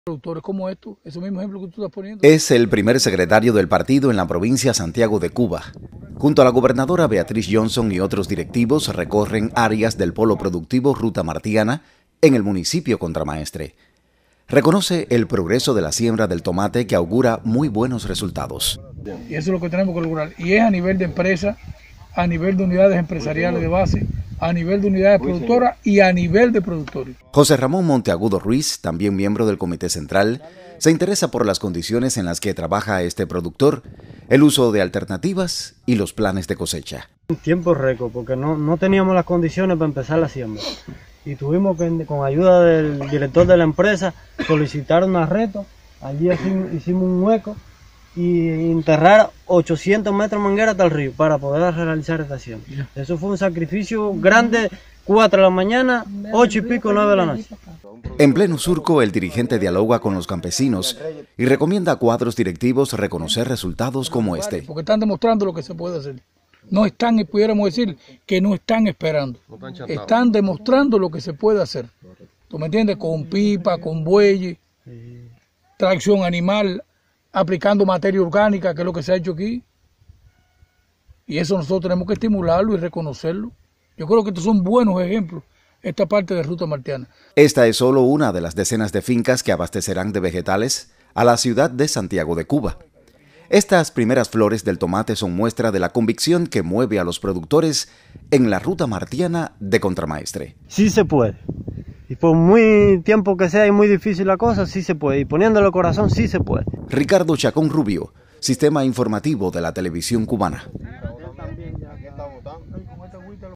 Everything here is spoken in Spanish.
Productores como estos, ese mismo ejemplo que tú estás poniendo. Es el primer secretario del partido en la provincia Santiago de Cuba. Junto a la gobernadora Beatriz Johnson y otros directivos recorren áreas del polo productivo Ruta Martiana en el municipio Contramaestre. Reconoce el progreso de la siembra del tomate que augura muy buenos resultados. Y eso es lo que tenemos que lograr. Y es a nivel de empresa, a nivel de unidades empresariales de base, a nivel de unidades productoras y a nivel de productores. José Ramón Monteagudo Ruiz, también miembro del Comité Central, se interesa por las condiciones en las que trabaja este productor, el uso de alternativas y los planes de cosecha. En tiempo récord, porque no teníamos las condiciones para empezar la siembra. Y tuvimos que, con ayuda del director de la empresa, solicitar un arresto. Allí hicimos un hueco y enterrar 800 metros manguera hasta el río para poder realizar esta siembra. Eso fue un sacrificio grande, 4 de la mañana, 8 y pico, 9 de la noche. En pleno surco, el dirigente dialoga con los campesinos y recomienda a cuadros directivos reconocer resultados como este. Porque están demostrando lo que se puede hacer. No están, pudiéramos decir, que no están esperando. Están demostrando lo que se puede hacer. ¿Tú me entiendes? Con pipa, con bueyes, tracción animal, aplicando materia orgánica, que es lo que se ha hecho aquí. Y eso nosotros tenemos que estimularlo y reconocerlo. Yo creo que estos son buenos ejemplos, esta parte de Ruta Martiana. Esta es solo una de las decenas de fincas que abastecerán de vegetales a la ciudad de Santiago de Cuba. Estas primeras flores del tomate son muestra de la convicción que mueve a los productores en la Ruta Martiana de Contramaestre. Sí se puede. Y por muy tiempo que sea y muy difícil la cosa, sí se puede. Y poniéndole el corazón, sí se puede. Ricardo Chacón Rubio, Sistema Informativo de la Televisión Cubana.